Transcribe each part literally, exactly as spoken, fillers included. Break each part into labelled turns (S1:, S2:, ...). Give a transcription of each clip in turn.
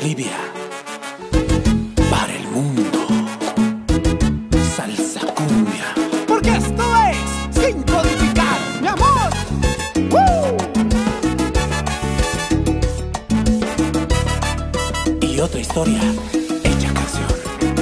S1: Bolivia, para el mundo, salsa cumbia. Porque esto es Sin Codificar, mi amor. ¡Woo! Y otra historia hecha canción.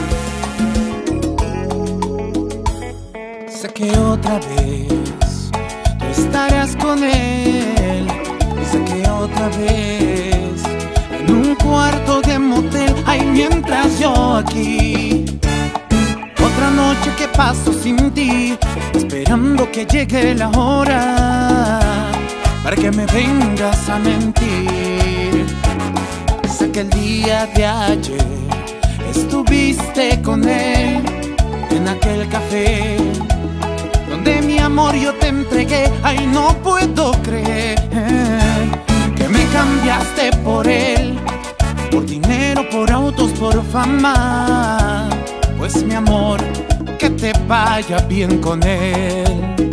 S1: Sé que otra vez tú estarás con él. Sé que otra vez en un cuarto de motel, ay, mientras yo aquí. Otra noche que paso sin ti, esperando que llegue la hora para que me vengas a mentir. Sé que el día de ayer estuviste con él en aquel café donde mi amor yo te entregué. Ay, no puedo creer que me cambiaste por él, por dinero, por autos, por fama. Pues mi amor, que te vaya bien con él.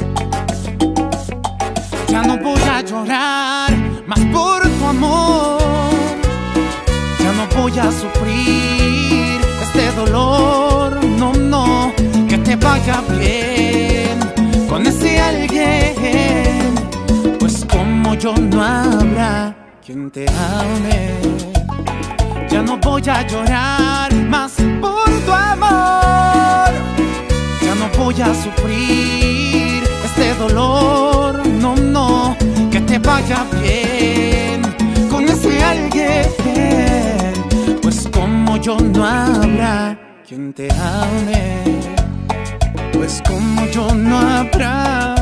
S1: Ya no voy a llorar más por tu amor. Ya no voy a sufrir este dolor. No, no, que te vaya bien con ese alguien. Pues como yo no habrá quien te ame. Ya no voy a llorar más por tu amor. Ya no voy a sufrir este dolor. No, no, que te vaya bien con ese alguien. Pues como yo no habrá quien te ame. Pues como yo no habrá